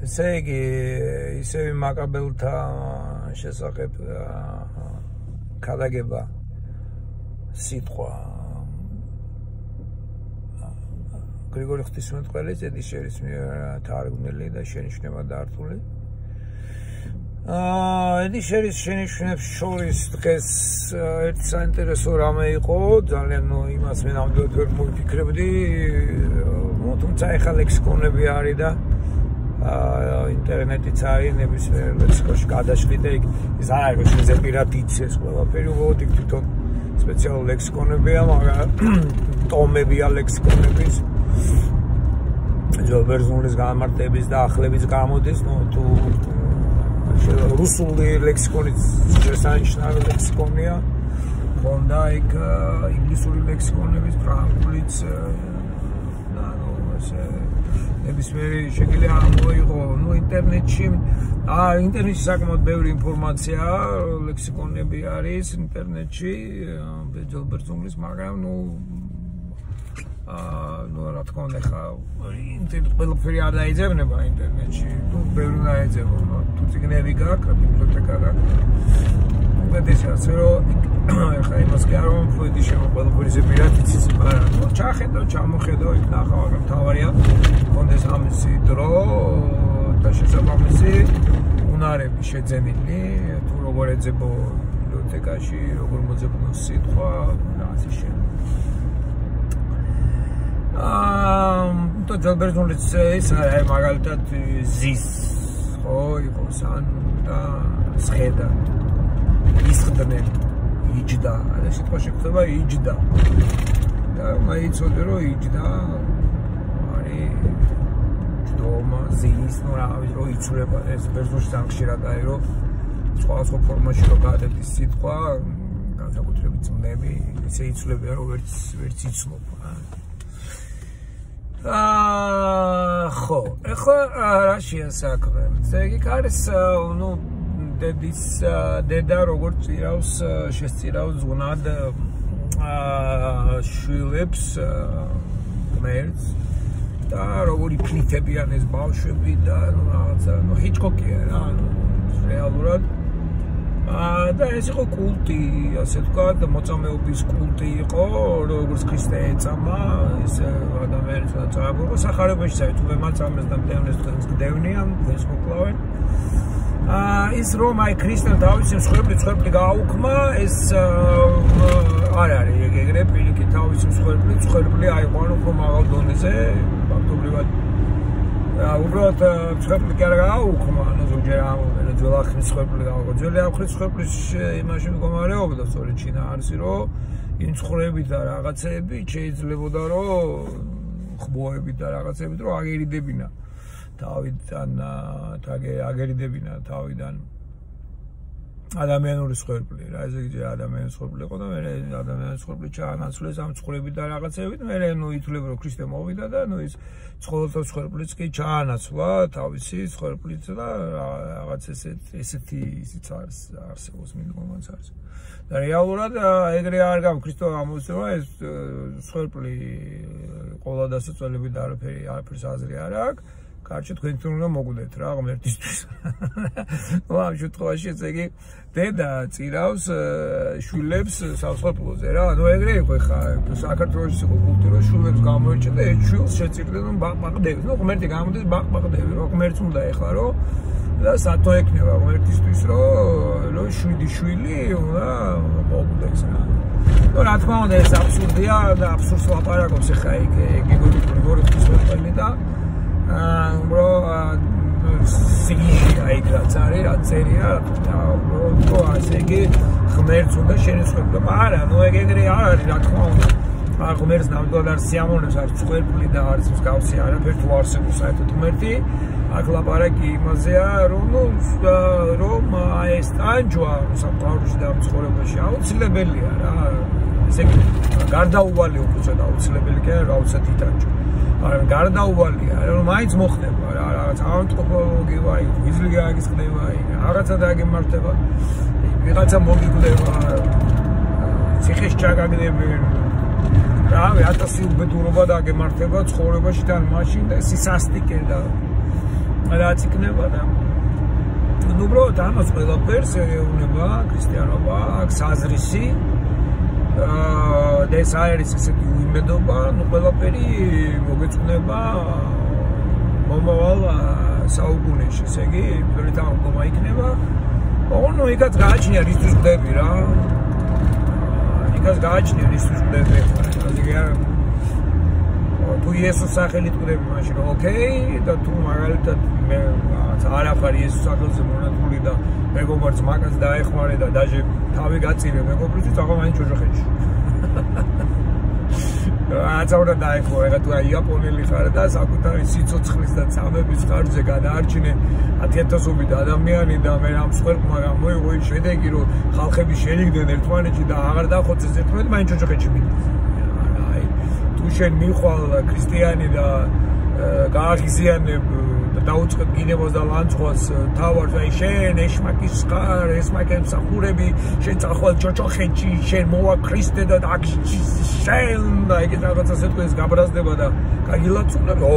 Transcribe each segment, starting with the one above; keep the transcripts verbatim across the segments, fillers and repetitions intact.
ესე იგი, ისევ მაკაბელთა შესახებ ქადაგება სიტყვა გრიგორი ღვთისმეტყველის ედიშერის მიერ თარგმნილი და შენიშვნება დართული. ედიშერის შენიშვნებს შორის დღეს ერთი საინტერესო რამე იყო, ძალიან იმას მე ნამდვილად ვერ მოვიფიქრებდი, თუმცა ეხლა ლექსიკონები არის და ინტერნეტიც არის, ნებისმიერ ლექსიკონში გადაშლი და ის არ არის რომ შეიძლება პირად იცეს ყველაფერი, უბრალოდ იქ თვითონ სპეციალური ლექსიკონებია, მაგრამ ტომებია ლექსიკონების ჯობერძნულის გამარტების და ახლების გამოდის, ნუ თუ რუსული ლექსიკონიც შესანიშნავი ლექსიკონია, ხონდა იქ ინგლისური ლექსიკონების, ფრანგულიც და ნუ ესე ნებისმიერი შეგვიძლია ამოიღო, ნუ ინტერნეტში აა ინტერნეტში საკმაოდ ბევრი ინფორმაცია, ლექსიკონები არის ინტერნეტში, ჯობერძნულის, მაგრამ ნუ ну, რა თქმა უნდა, ხა ინტერნეტ ყველაფერი არ დაიძებნება ინტერნეტში. ну, ბევრი დაიძება, თუ წიგნები გაქვს, ბიბლიოთეკა გაქვს. უმეტესი ასე რომ ხა იმას კი არ ვამბობ, ფლუიდი შემო ყველაფერი ზეპირად იცის, მაგრამ თუ ჩახედო, ჩამოხედო, იქ ნახავ, მაგრამ თავარია კონდეს ამისი დრო და შესაბამისი უნარები შეძენილი, თუ როგორ ეძებო ბიბლიოთეკაში, როგორ მოძებნო სიტყვა, რა ასე შემდეგ. то ჯობერძნულიც ის არის მაგალითად ზის ხო იყოს ან და სხედა ისხდნენ იჯდა და სიტყვა შეგვხდება იჯდა და მაიცოდე რომ იჯდა არის ჯდომა ზის ნუ რა ვიცი რომ იცვლება ეს ბერძნულში სამხშირად არის რომ სხვადასხვა ფორმაში რომ გადის სიტყვა განსაკუთრებით წნები ისე იცვლებია რომ ვერც ვერც იცნობ აა ხო, ეხლა რაშია საქმე? ესე იგი არის, ნუ დედის დედა როგორც წირავს, შესწირავს ზღნად აა შვილებს ღმერთს და როგორი ფლითებიან ეს ბავშვები და ნუ რაღაცა, ნუ ჰიჩკოკია რა, ნუ რეალურად და ეს იყო კულტი, ასე ვთქვათ, მოწამეობის კულტი იყო, როგორც ქრისტე ეწამა, ეს ადამიანის წააგორა სახარებაში საერთოდ თუ მემაწამეს და მდევნეს თქვენს გდევნიან, ეს მოკლავენ. აა ის რომ აი ქრისტემ თავისი მსხვერპლი მსხვერპლი გააუქმა, ეს არ არის ეგრე პირიქით თავისი მსხვერპლი მსხვერპლი აიყვან უფრო მაღალ დონეზე, ფაქტობრივად უბრალოდ მსხვერპლი კი არ გააუქმა, ანუ ზოგჯერ ამბობენ ძველი ახლის მსხვერპლი გააუქმა. ძველი ახლის მსხვერპლის იმაში მდგომარეობდა სწორედ ჩინა არის რომ იმ ცხოვრებით და რაღაცეებით შეიძლებოდა რომ ხმოვებით და რაღაცებით რომ აგერიდებინა თავიდან აგერიდებინა თავიდან ადამიანური მსხვერპლი რა ესე იგი ადამიანის მსხვერპლი იყო და მე ადამიანის მსხვერპლი ჩაანაცვლეს ამ ცხოვრებით და რაღაცეებით მე ნუ ითვლება რომ ქრისტე მოვიდა და ნუ ის ცხოვრთა მსხვერპლიც კი ჩაანაცვლა თავისი მსხვერპლით და რაღაც ესეთი ისიც არის არსებობს მიდგომაც არის და რეალურად ეგრე არ გაქვს ქრისტე ამოსწრება ეს მსხვერპლი ყოლა დასაწვევები და არაფერი არაფერს აზრი არ აქვს კარჩი თქვენ თვითონ უნდა მოგვდეთ რა ღმერთისთვის. ნუ ამ შემთხვევაში ესე იგი დედა წირავს შვილებს სასწრაფოზე რა. ნუ ეგრე იყო ხა საქართველოს იყო კულტურა რომ შვილებს გამოერჩა და ეს შვილს შეწირდნენ რომ ბაყბაყდები. ნუ ღმერთი გამოდის ბაყბაყდები რომ ღმერთს უნდა ეხლა რომ და სათო ეკნება ღმერთისთვის რომ რომ შვიდი შვილი უნდა მოგვდეს რა. ნუ რა თქმა უნდა ეს აბსურდია და აბსურდს ლაპარაკობს ხა იქ გიგორი გრიგორი ღვთისმეტყველი და bro სიგიჟი აი რაც არის რა წერია და ბრო ასე იგი ღმერთს უნდა შენესხება არა ნუ ეგრე არ არის რა თქმა უნდა არ ღმერთს ნამდვილად არ სიამოვნებს არ ცხვერპლი და არც მსგავსი არაფერი თუ არსებობს საერთოდ ღმერთი აქ ლაპარაკი იმაზეა რომ ნუ რომ ეს ტანჯვა სამყაროში და ცხოვრებაში აუცილებელია რა ესე იგი გარდაუვალი უბრალოდ აუცილებელი კი არა რაუცად იტანჯვა მაგრამ გარდაუვალია რომ მაინც მოხდება რა რაღაც ანთროპოლოგი ვაი ვიზლი გაიგისხდება რაღაცა დაგემართება ვიღაცა მოგიგდება ციხის ჩაგაგდებენ რავი ათასი უბედურობა დაგემართება ცხოვრებაში თან მაშინ და სისასტიკე და რაც იქნება და ну უბრალოდ ამას ყველაფერს ეუბნება ქრისტიანობა, აქ საზრისი და ეს არის ესეთი უიმედობა, ну ყველაფერი მოგეწონება მომავალ საუკუნეში, ესე იგი, პირველი თანხმობა იქნება. ну იქაც გააჩნია რისთვის ხდები რა. იქაც გააჩნია რისთვის ხდები. თუ იესოს სახელით ხდები, მაშინ ოკეი და თუ მაგალითად მე არაფერი იესოს სახელზე მონათული და მეგობარს მაგას დაეხმარე და დაჟე თავი გაწირე მეგობრისთვის, აღარ მაინც ოჯახეთში. აცაურა დაიხო, ეხლა თუ აი იაპონელი ხარ და საკუთარი სიცოცხლის და წამების ხარჯზე გადაარჩინე ათი ათასობით ადამიანი და მე ამ მსხვერპლმა გამოიღო ის შედეგი, რომ ხალხები შენიგდნენ ერთმანეთში და აღარ დახოცეს ერთმანეთი, მაინც ოჯახეთში მიდის. აი თუ შენ მიხვალ ქრისტიანი და გააღიზიანებ და დაუწყებ გინებას და ლანძღვას თავარს, აი შენ ეშმაკის ხარ, ესმაკენ მსახურები, შენ წახვალ ჯოჯოხეთში, შენ მოვა ქრისტე და აქ შენ და ეგ რაღაცა სიტყვის გაბრაზდება და კაგილაცუნა ო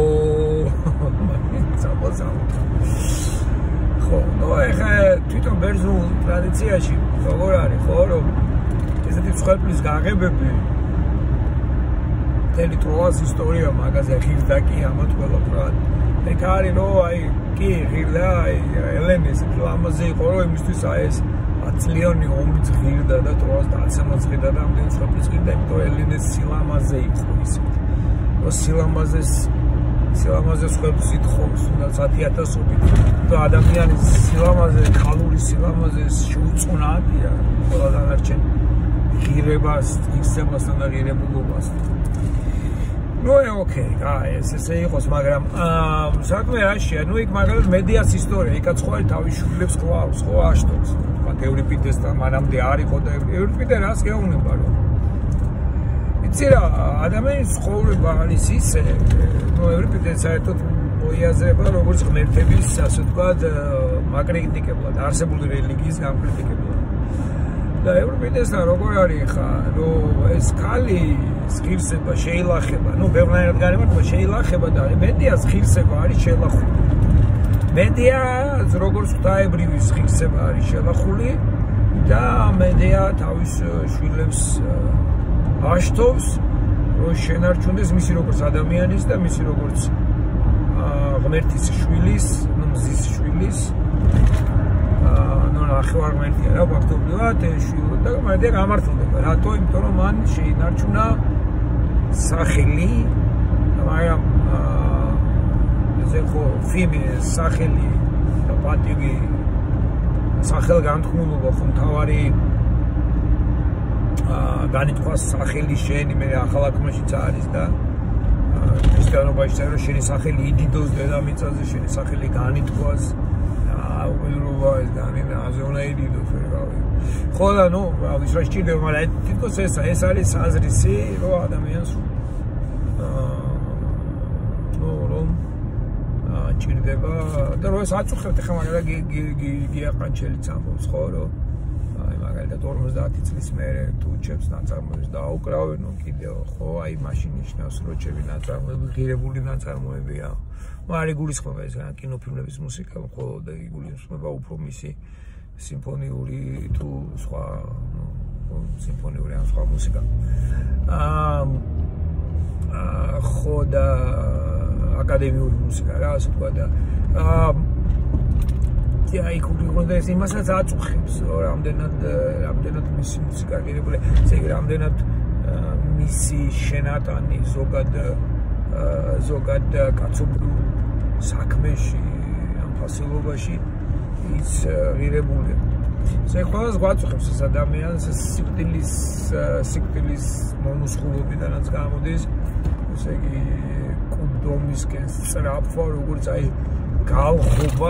საბაზავ ხო ნუ ეხა თვითონ ბერძნულ ტრადიციაში როგორ არის ხო რომ ესეთი მსხვერპლის გაღებები მთელი ტროას ისტორია მაგაზე ღირდა კი ამათ ყველაფრად ეგ არის რომ აი კი ღირდა აი ელენეს ლამაზე იყო რომ იმისთვის აი ეს ათწლიანი ომი ღირდა და ტროას დაცემაც ღირდა და ამდენი მსხვერპლის ღირდა იმიტომ ელენეს სილამაზე იყო ისეთი რომ სილამაზეს სილამაზე სხვებს ითხოვს თუნდაც ათი ათასობით და ადამიანის სილამაზე ხალური სილამაზე შეუწუნაია ყველა დანარჩენ ღირებას ღირსებასთან და ღირებულობას ну ოკეი აი ეს ესე იყოს მაგრამ საქმე რაშია ну იქ მაგალითად მედიას ისტორია იქაც ხო არის თავის შვილებს ყავს ხო აშტობს თქვა ევრიპიდესთან მანამდე არ იყო და ევრიპიდე რას გეუბნება რომ იცი რა ადამიანის ცხოვრება არის ისე ну ევრიპიდე საერთოდ მოიაზრება როგორც ღმერთების ასე ვთქვათ მაკრიტიკებლად არსებული რელიგიის გამკრიტიკებლად და ევრიპიდესთან როგორ არის ხა რომ ეს ქალი ღირსება შეილახება ну ბევრნაირად გარემართა შეილახება და მედიას ღირსება არის შელახული მედია როგორც ღვთაებრივი ღირსება არის შელახული და მედია თავის შვილებს აშთობს რომ შენარჩუნდეს მისი როგორც ადამიანის და მისი როგორც ღმერთის შვილის ну მზის შვილის ну ნახევარ ღმერთია რა ფაქტობრივად შვილო და მედია გამართლდება რატო იმიტომ რომ მან შეინარჩუნა სახელი მაგრამ ესე ხო ფილმი სახელი და პატივი სახელგანთქმულობა ხო მთავარი განითქვა სახელი შენი მე ახალათმაშიც არის და ქრისტიანობაში წერო შენი სახელი იდიდოს დედამიწაზე შენი სახელი განითქვას უბრალოდ ეს განინა აზონა იდიდოს ვერავი ხო და ნუ ის რა სჭირდება მაგრამ თვითონ ეს ეს არის საზრისი რომ ადამიანს ნუ რომ ჭირდება და რომ ეს აწუხებთ ხა მაგრამ გიაყანჩელიც ამბობს ხო რომ აი მაგალითად ორმოცდაათი წლის მერე თუ ჩებს ნაწარმოებს დაუკრავენ ნუ კიდევ ხო აი მაშინ ნიშნავს რომ ჩემი ნაწარმოები ღირებული ნაწარმოებია მარი გულისხმობა ეს კინოფილმების მუსიკა მხოლოდ და გულისხმობა უფრო მისი სიმფონიური თუ სხვა სიმფონიური ან სხვა მუსიკა აა ხო და აკადემიური მუსიკა რა ასე თქვა და აა აი კულტურა ეს იმასაც აწუხებს რომ რამდენად რამდენად მისი მუსიკა ღირებული ესე იგი რამდენად მისი შენატანი ზოგად ზოგად კაცობრიულ საქმეში ამ ფასილობაში ის ღირებული ესე ყველას გვაწუხებს ეს ადამიანს სიკვდილის სიკვდილის მომსხურებიდანაც გამოდის ესე იგი კუდომისკენ სწრაფვა როგორც აი გავხობა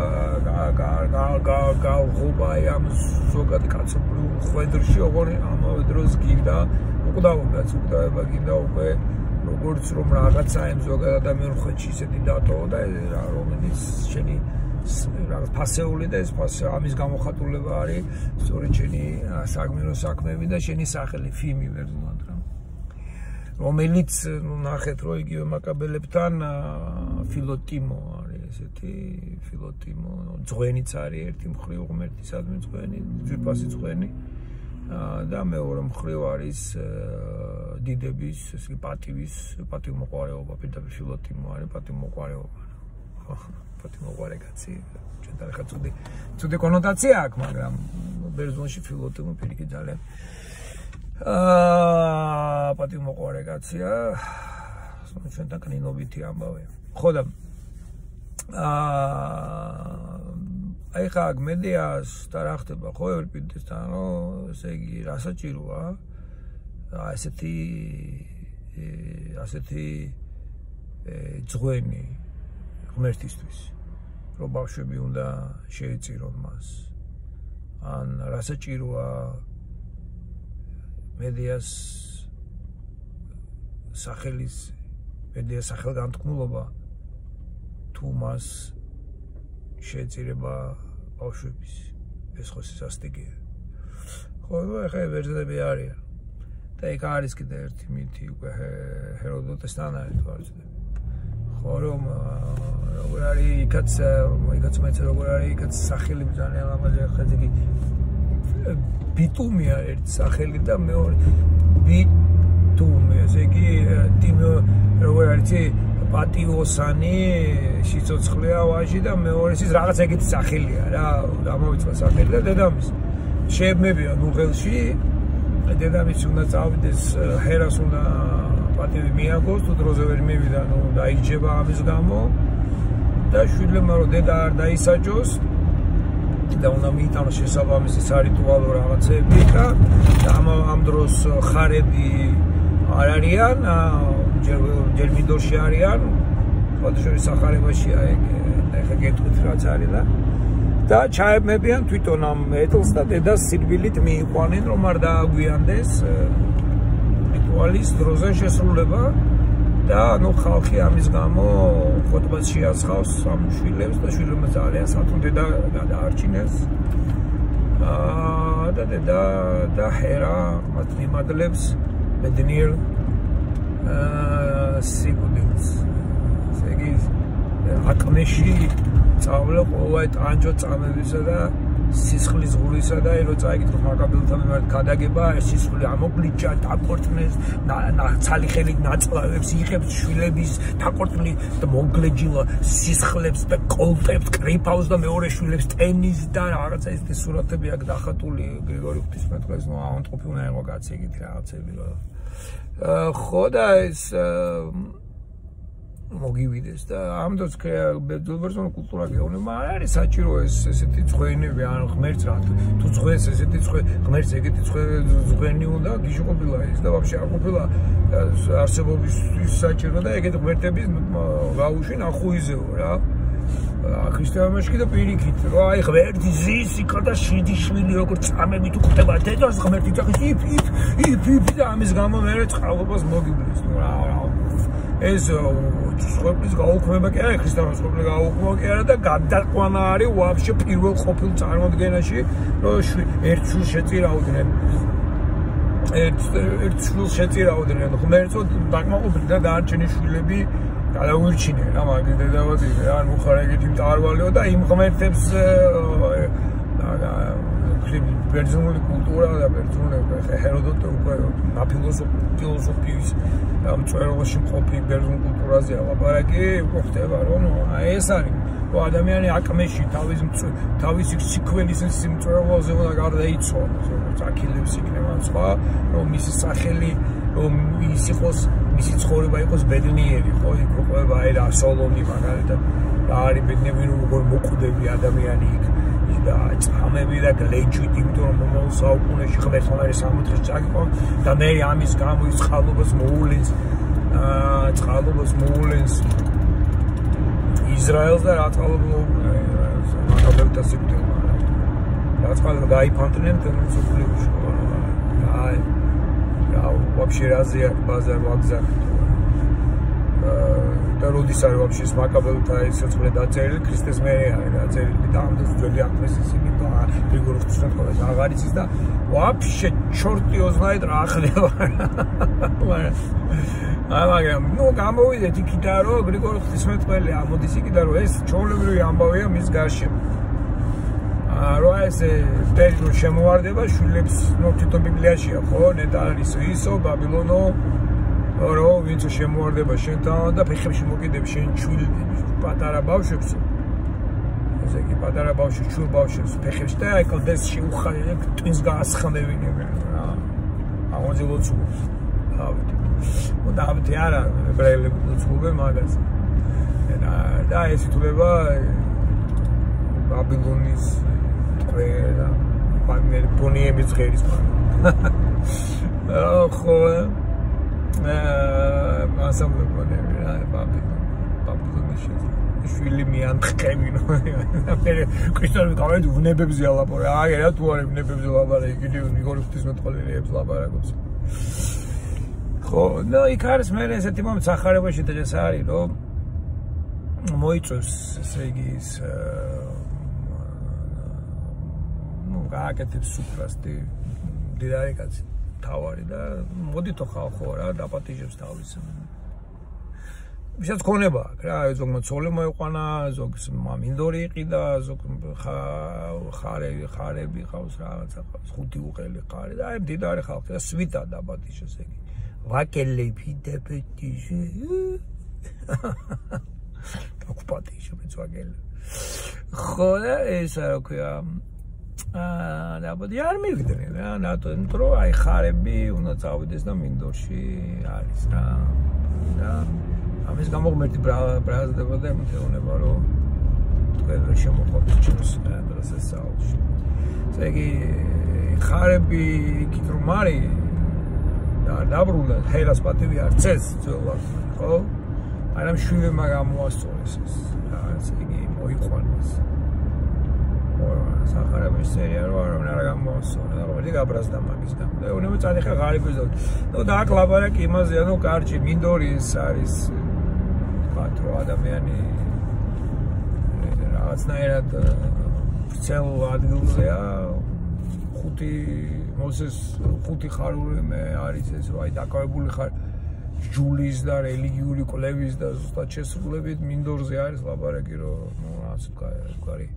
გავხობა ამ ზოგად კაცობრიულ ხვედრში ოღონდ ამავე დროს გინდა უკვდავებაც უკვდავება გინდა უკვე როგორც რომ რაღაცა ამ ზოგად ადამიანურ ხვედრში ისეთი დატოვა და რა რომელიც შენი რაღაც ფასეული და ეს ფასე ამის გამოხატულება არის სწორედ შენი საგმირო საქმეები და შენი სახელი ფილმი ვერდულად რა რომელიც ნახეთ რომ იგივე მაკაბელებთან ფილოტიმო არის ესეთი ფილოტიმო ძღვენიც არის ერთი მხრივ ღმერთისადმი ძღვენი ძვირფასი ძღვენი და მეორე მხრივ არის დიდების ესე იგი პატივის პატივმოყვარეობა პირდაპირ ფილოტიმო არის პატივმოყვარეობა პატივმოყვარე კაცი ჩვენ ახლა ცუდი ცუდი კონოტაცია აქვს მაგრამ ბერძნულში ფილოტიმო პირიქით ძალიან აა პატივმოყვარე კაცია ჩვენთან კნინობითი ამბავია ხო და აა აი ხა მედიას და რა ხდება ხო ევრიპიდესთან რომ ესე იგი რა საჭიროა ასეთი ასეთი ძღვენი ღმერთისთვის რომ ბავშვები უნდა შეეწირონ მას ან რა საჭიროა მედიას სახელის მედიას სახელგანთქმულობა თუ მას შეეწირება ბავშვების ეს ხო სასტიკია ხო ახლა ვერძები არიან და ეგ არის კიდე ერთი მითი უკვე ჰეროდოტესთან არის ვარჯდები ხო რომ როგორ არის იქაც იქაც მეც როგორ არის იქაც სახელი ძალიან ლამაზი ახლა იგი ბიტუმია ერთი სახელი და მეორე ბიტუმი ესე იგი ტიმო როგორ არის პატიოსანი სიცოცხლეა ვაჟი და მეორე ის რაღაც ეგეთი სახელია რა გამოვიწყდა სახელი და დედამის შეებმებია ნუღელში დედამის უნდა წავიდეს ჰერას უნდა პატივი მიაგოს თუ დროზე ვერ მივიდა ნუ დაიჯება ამის გამო და შვილებმა რომ დედა არ დაისაჯოს და უნდა მიიტანოს შესაბამისი სარიტუალო რაღაცები და ამ ამ დროს ხარები არ არიან ჯერ მინდორში არიან ფოტოშოპის სახარებაშია ეგ ეხა გეტყვით რაც არის და და ჩაებმებიან თვითონ ამ ეტლს და დედას სირბილით მიიყვანენ რომ არ დააგვიანდეს რიტუალის დროზე შესრულება და ნუ ხალხი ამის გამო ხოტბას შეაცხავს ამ შვილებს და შვილებმა ძალიან სათუნ დედა გადაარჩინეს აა და დედა და ჰერა მათ მიმადლებს ბედნიერ აა სიგუდებს ესე იგი აკმეში წავლე ყოველ ტანჯო წამებისა და სისხლის ღურისა და ელო წაიკითხო მაგაბელთან მიმართ გადაგება ეს სისხლი ამოგლიჯა დაკორწნეს ნაცალი ხელით ნაწლავებს იღებს შვილების დაკორწნილი და მოგლეჯილა სისხლებს და კოლტებს კრიფავს და მეორე შვილებს ტენის და რაღაცა ეს სურათები აქ დახატული გრიგორი ღვთისმეტყველის ნუ ამონტყოფი უნდა იყო კაცი ეგეთი რაღაცები რა ხო და ეს მოგივიდეს და ამ დროს ბერძნული კულტურა გეუბნება არ არის საჭირო ეს ესეთი ძღვენები ან ღმერთს რა თუ ძღვენს ესეთი ღმერთს ეგეთი ძღვენი უნდა გიჟღობილა ის და ვაფშე არ ყოფილა არსებობისთვის საჭირო და ეგეთი ღმერთების გაუში ნახუიზეო რა ქრისტიანობაში კიდე პირიქით რა აი ღმერთი ზის იქა და შვიდი შვილი როგორ წამებით უხდება დედას ღმერთი და იფ იფ იფ და ამის გამო მე წყალობას მოგივლის ნუ რა ეს სოფლის გაუქმება კი არა ქრისტიანობის სოფლის გაუქმება კი არა და გადაყვანა არის ვაფშე პირველ ყოფილ წარმოდგენაში რომ ერთ შვილს შეწირავდნენ ერთ ერთ შვილს შეწირავდნენ ღმერთო დაკმაყოფილდა და დარჩენი შვილები გადაურჩინე რა მაგ დედავადი რა ნუ ხარ ეგეთი მტარვალეო და იმ ღმერთებს ბერძნული კულტურა და ბერძნული ჰეროდოტე უკვე ფილოსოფიის მწვერვალში მყოფი ბერძნულ კულტურაზე ლაპარაკი უკვე ხდება რომ ეს არის რომ ადამიანი აკმეში თავის თავისი სიკვდილის მწვერვალზე უნდა გარდაიცვალოს როგორც აქილევს იქნება სხვა რომ მისი სახელი რომ ის იყოს მისი ცხოვრება იყოს ბედნიერი ხო იქ ყვება აი რა სოლომი მაგალითად რა არის ბედნიერი როგორ მოკვდები ადამიანი იქ და წამები და გლეჯვით იმიტომ რომ მომავალ საუკუნეში ღმერთთან არის სამოთხეს წაგიყვან და მე ამის გამო ის წყალობას მოულენს აა წყალობას მოულენს ისრაელს და რა წყალობა მაგალითად სიკვდილმა რა წყალობა გაიფანტნენ თემსოფლიოში აი რა ვაფშე რაზეა ბაზარ ვაგზარ აა და როდის არის ვაფშე მაკაბელთა ეს სიცოცხლე დაწერილი ქრისტეს მერე არის დაწერილი და ამდენ ძველი აღმეს ისინი და გრიგორი ღვთისმეტყველის აღარ იცის და ვაფშე ჩორტი ოზნაით რა ახდება მაგრამ ნუ გამოვიდეთ იქიდან რომ გრიგორი ღვთისმეტყველი ამოდის იქიდან რომ ეს ჩვეულებრივი ამბავია მის გარშემო რა ეს პერიოდში შემოვარდება შვილებს ნუ თვითონ ბიბლიაშია ხო ნეტა არის ისო ბაბილონო რო ვინც შემოვარდება შენთან და ფეხებში მოკიდებს შენ ჩვილ პატარა ბავშვებს ესე იგი პატარა ბავშვი ჩვილ ბავშვებს ფეხებში და აი კლდეს შეუხარი ტვინს გაასხნევინებენ რა ამოძე ლოცულობს დავით ու დავით არა ებრაელები ლოცულობენ მაგას და ეს ითვლება ბაბილონის ტყვეა პანერ პონიების ღერის მაგრამ ხო მასამბლე პონები რა ბაბილონ ბაბილონის შვილი მიანტყევინო მე ქრისტიანული გავედ უნებებზე ალაპორე აი რა თუ არის უნებებზე ლაპარაკი კიდე გრიგორი ღვთისმეტყველიებს ლაპარაკობს ხო და იქ არის მე ესეთი მომენტი სახარებაში დღეს არის რომ მოიწევს ესე იგი ის ну გააკეთებს სუფრასტი მდიდარი კაცი თავარი და მოდითო ხალხო რა დაპატიჟებს თავის ვისაც ქონება აქვს რა ზოგმა ცოლი მოიყვანა ზოგს მინდორი იყიდა ზოგ ხარე ხარები ყავს რაღაცა ყავს ხუთი უყელი ხარი და აი მდიდარი ხალხი და სვიტა დაპატიჟებს იგი ვაკელები დაპატიჟი ოკუპატიჟებს ვაკელი ხო და ეს რა ქვია აა და ბოდი არ მივიდნენ რა ნატო ნტრო აი ხარები უნდა წავიდეს და მინდორში არის რა და ამის გამო ღმერთი ბრაზდება და ემთეუნება რომ თქვენ ვერ შემოყვათ ჩემს პროცესში ესე იგი ხარები იქით რომ არის და დაბრუნდა ჰერას პატივი არ წეს ძველად ხო მაგრამ შვილებმა გამოასწორეს ეს რა ესე იგი მოიყვანეს სახარების სერია რო არ გამოასწორა და მოდი გაბრაზდა მაგის გამო და უნდა წადიხა ღარიბის და ნუ და აქ ლაპარაკი იმაზეა ნუ კარჩი მინდორის არის თქვათ რომ ადამიანი რაღაცნაირად ვრცელ ადგილზეა ხუთი მოსეს ხუთი ხარული მე არის ეს რომ აი დაკავებული ხარ ჯულის და რელიგიური კვლევის და ზუსტად შესრულებით მინდორზე არის ლაპარაკი რომ ნუ რაღაც ვკარი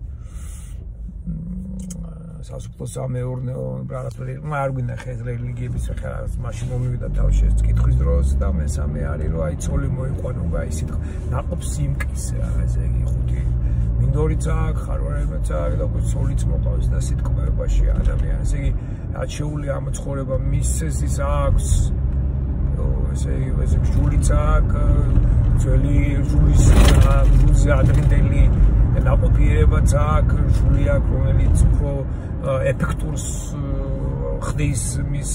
სასუპტო სამეურნეო რაღაცნაირი არ გვინდა ხე რელიგიების ხე მაშინ მომივიდა თავში ეს კითხვის დროს და მესამე არის რომ აი ცოლი მოიყვანო და აი სიტყვა ნაყოფ სიმკის რა ესე იგი ხუთი მინდორიც აქვს ხარვარებიც აქვს და ცოლიც მოყავს და სიტყვებაში ადამიანს ესე იგი რაც შეული ამ ცხოვრება მისცეს ის აქვს ესე იგი ეს ჯულიც აქვს ძველი ჯულის ჯულზე ადრინდელი ნაყოფიერებაც აქვს ჯული აქვს რომელიც უფრო ეფექტურს ხდის მის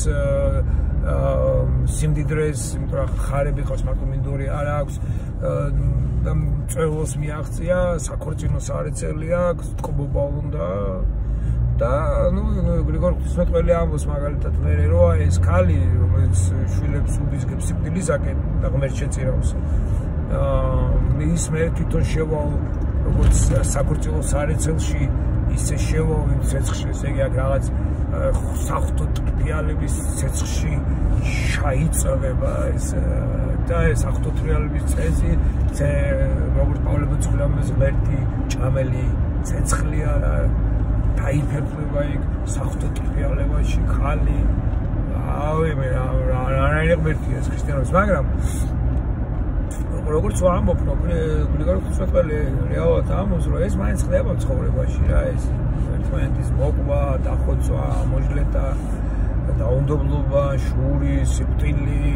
სიმდიდრეს იმიტომ რომ ხარები ყავს მარტო მინდორი არ აქვს და წელოს მიაღწია საქორწინო სარეცელი აქვს ტკბობა უნდა და ნუ გრიგორი ღვთისმეტყველი ამბობს მაგალითად მე როა ეს ქალი რომელიც შვილებს უბიზგებს სიკვდილისაკენ და ღმერთს შეწირავს ის მე თვითონ შევალ როგორც საქორწინო სარეცელში ისე შევავი ცეცხლში ესე იგი აქ რაღაც საღვთო თრიალების ცეცხლში ჩაიწევება ეს და ეს საღვთო თრიალების წესი როგორც პავლე მოციქულის ღმერთი ჭამელი ცეცხლია რა დაიფერხება იქ საღვთო თრიალებაში ხალი ავი მე რა ღმერთია ეს ქრისტიანობის მაგრამ როგორც ვამბობ რომ გრიგორი ღვთისმეტყველი რეალურად ამბობს რომ ეს მაინც ხდება ცხოვრებაში რა ეს ერთმანეთის მოყვა, დახოცვა, მოჟლეტა, დაუნდობლობა, შური, სიკვდილი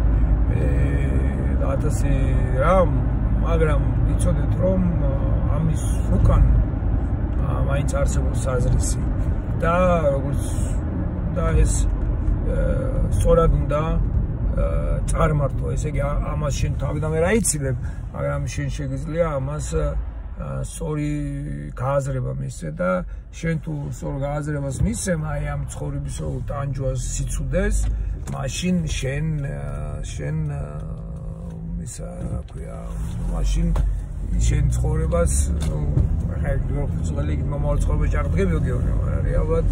და ათასი რამ მაგრამ იცოდეთ რომ ამის უკან მაინც არსებობს საზრისი და როგორც და ეს სწორად უნდა წარმართო, ესე იგი ამას შენ თავიდანვე რა იცილებ, მაგრამ შენ შეგიძლია ამას სწორი გააზრება მისცე და შენ თუ სწორ გააზრებას მისცემ აი ამ ცხოვრებისეულ ტანჯვას სიცუდეს, მაშინ შენ შენ ისა, რა ქვია, მაშინ შენ ცხოვრებას, ну, ხა ძველი მომავალ ცხოვრებაში აღდგები გეუბნები, მაგრამ რეალურად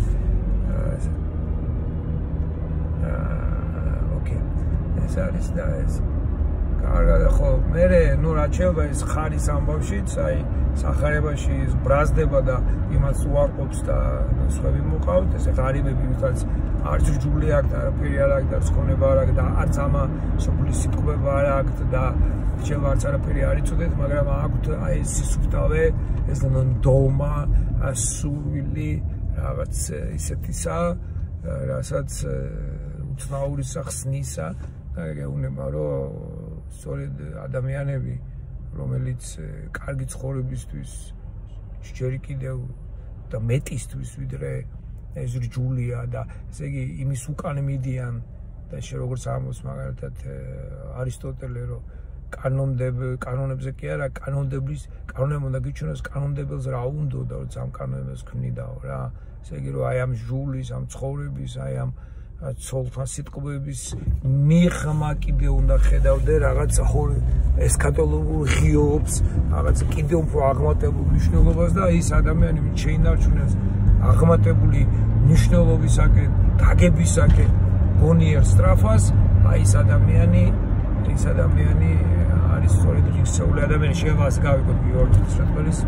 ოკეი. ეს არის და ეს. კარგად, ხო, მე ნუ რა შეიძლება ეს ხარის ამბავშიც, აი, სახარებაში ის ბრაზდება და იმას უარყოფს და სხვები მოყავთ, ესე ღარიბები ვიღაც არც ჯული აქვს და არაფერი არ აქვს და სკონება არ აქვს და არც ამა სოფლის სიტყვება არ აქვს და შეიძლება არც არაფერი არ იცოდეთ, მაგრამ აქვთ აი ეს სისუფთავე, ეს ნდომა, ასული, რაღაც ისეთისა, რასაც უცნაურისა ხსნისა და გეუბნება, რომ სწორედ ადამიანები, რომელიც კარგი ცხოვრებისთვის ჯერ კიდევ და მეტისთვის ვიდრე ეს რჯულია და ესე იგი იმის უკან მიდიან და შე როგორც ამბობს მაგალითად არისტოტელე რომ კანონდებ კანონებზე კი არა კანონდების კანონები უნდა გიჩვენოს კანონდებელს რა უნდა და როცა ამ კანონებს ქმნიდაო რა ესე იგი რომ აი ამ ჟულის ამ ცხოვრების აი ამ ცოლთან სიტყვების მიღმა კიდე უნდა ხედავდე რაღაც ესქატოლოგიურ ღიობს რაღაც კიდე უფრო აღმატებულ მნიშვნელობას და ის ადამიანი ვინც შეინარჩუნებს აღმატებული მნიშვნელობისაკენ დაგებისაკენ გონიერ სტრაფას აი ეს ადამიანი ეს ადამიანი არის სწორედ ღირსეული ადამიანი შეიძლება ასე გავიგოთ გიორგი ღვთისმეტყველის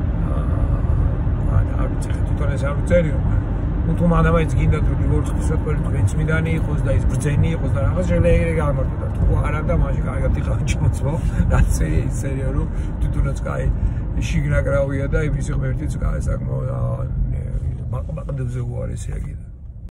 აა არ ვიცი თვითონ ეს არ ვწერიო თუ მადამაიც გინდა თუ გიორგი ღვთისმეტყველი თქვენ წმინდანი იყოს და ის ბრძენი იყოს და რაღაც შეიძლება გამარტოთ თუ არა და მაშინ კარგად იყავ ჩმოცო რაც ის სერიო რომ თვითონაც კაი შიგნაკრავია და იმის ღმერთიც კაი საკმაოდ მაყმაყდებზე უარესია კიდე